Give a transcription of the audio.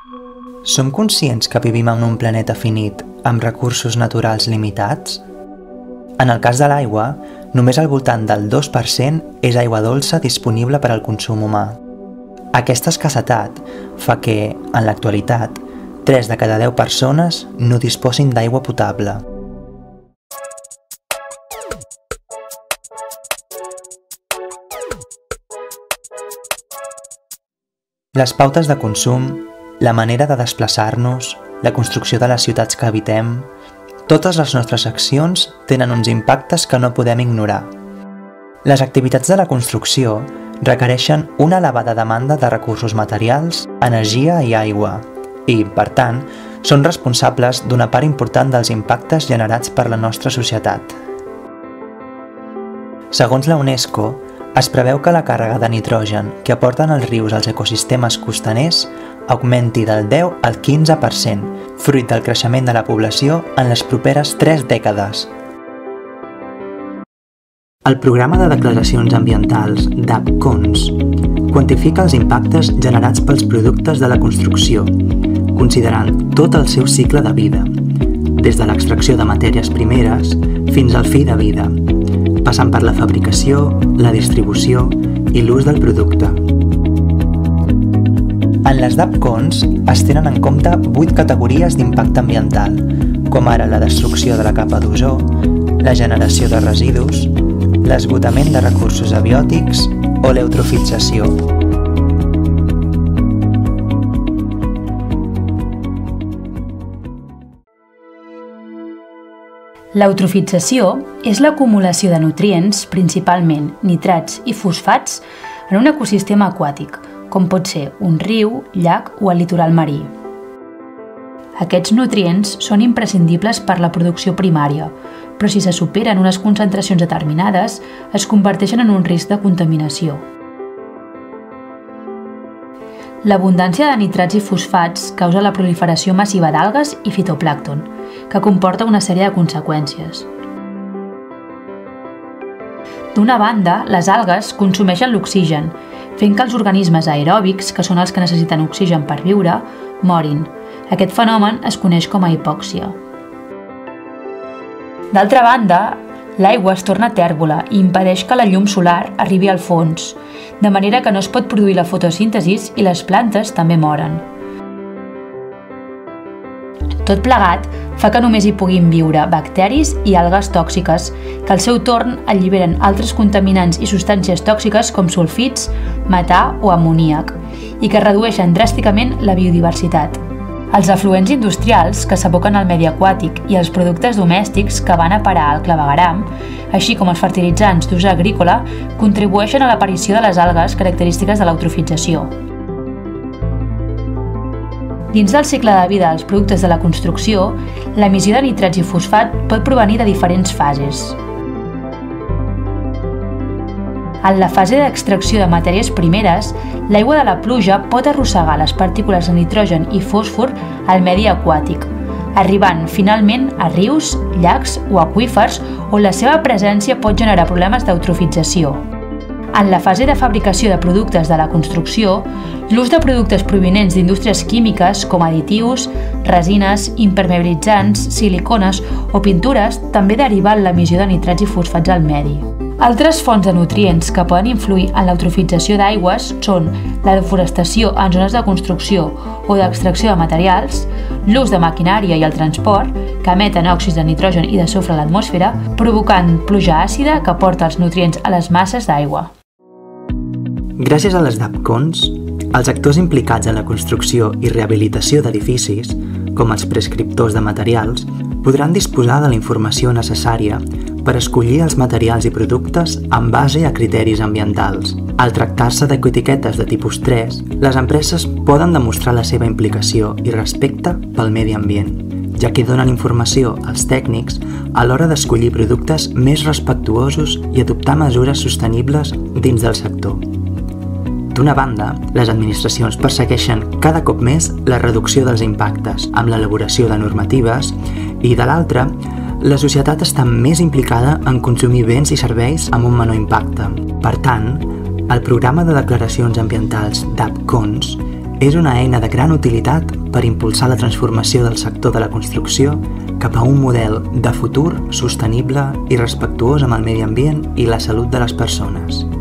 Som conscients que vivim en un planeta finit, amb recursos naturals limitats? En el cas de l'aigua, només al voltant del 2% és aigua dolça disponible per al consum humà. Aquesta escassetat fa que, en l'actualitat, 3 de cada 10 persones no disposin d'aigua potable. Les pautes de consum, la manera de desplaçar-nos, la construcció de les ciutats que habitem, totes les nostres accions tenen uns impactes que no podem ignorar. Les activitats de la construcció requereixen una elevada demanda de recursos materials, energia i aigua, i, per tant, són responsables d'una part important dels impactes generats per la nostra societat. Segons la UNESCO, es preveu que la càrrega de nitrogen que aporten els rius als ecosistemes costaners augmenti del 10 al 15%, fruit del creixement de la població en les properes 3 dècades. El programa de declaracions ambientals DAP-CONS quantifica els impactes generats pels productes de la construcció, considerant tot el seu cicle de vida, des de l'extracció de matèries primeres fins al fi de vida, passant per la fabricació, la distribució i l'ús del producte. En les DAP-CONS es tenen en compte 8 categories d'impacte ambiental, com ara la destrucció de la capa d'ozó, la generació de residus, l'esgotament de recursos abiòtics o l'eutrofització. L'eutrofització és l'acumulació de nutrients, principalment nitrats i fosfats, en un ecosistema aquàtic, com pot ser un riu, llac o el litoral marí. Aquests nutrients són imprescindibles per la producció primària, però si se superen unes concentracions determinades, es converteixen en un risc de contaminació. L'abundància de nitrats i fosfats causa la proliferació massiva d'algues i fitoplàncton, que comporta una sèrie de conseqüències. D'una banda, les algues consumeixen l'oxigen, fent que els organismes aeròbics, que són els que necessiten oxigen per viure, morin. Aquest fenomen es coneix com a hipòxia. D'altra banda, l'aigua es torna tèrbola i impedeix que la llum solar arribi al fons, de manera que no es pot produir la fotosíntesi i les plantes també moren. Tot plegat fa que només hi puguin viure bacteris i algues tòxiques, que al seu torn alliberen altres contaminants i substàncies tòxiques com sulfits, metà o amoníac, i que redueixen dràsticament la biodiversitat. Els afluents industrials que s'aboquen al medi aquàtic i els productes domèstics que van a parar al clavegueram, així com els fertilitzants d'ús agrícola, contribueixen a l'aparició de les algues característiques de l'eutrofització. Dins del cicle de vida dels productes de la construcció, l'emissió de nitrats i fosfat pot provenir de diferents fases. En la fase d'extracció de matèries primeres, l'aigua de la pluja pot arrossegar les partícules de nitrogen i fòsfor al medi aquàtic, arribant finalment a rius, llacs o aqüífers on la seva presència pot generar problemes d'eutrofització. En la fase de fabricació de productes de la construcció, l'ús de productes provinents d'indústries químiques com additius, resines, impermeabilitzants, silicones o pintures també deriven l'emissió de nitrats i fosfats al medi. Altres fonts de nutrients que poden influir en l'eutrofització d'aigües són la deforestació en zones de construcció o d'extracció de materials, l'ús de maquinària i el transport, que emeten òxids de nitrogen i de sofre a l'atmosfera, provocant pluja àcida que porta els nutrients a les masses d'aigua. Gràcies a les DAP-CONS, els actors implicats en la construcció i rehabilitació d'edificis, com els prescriptors de materials, podran disposar de la informació necessària per escollir els materials i productes en base a criteris ambientals. Al tractar-se d'ecoetiquetes de tipus 3, les empreses poden demostrar la seva implicació i respecte pel medi ambient, ja que donen informació als tècnics a l'hora d'escollir productes més respectuosos i adoptar mesures sostenibles dins del sector. D'una banda, les administracions persegueixen cada cop més la reducció dels impactes amb l'elaboració de normatives i, de l'altra, la societat està més implicada en consumir béns i serveis amb un menor impacte. Per tant, el programa de declaracions ambientals DAP-CONS És una eina de gran utilitat per impulsar la transformació del sector de la construcció cap a un model de futur sostenible i respectuós amb el medi ambient i la salut de les persones.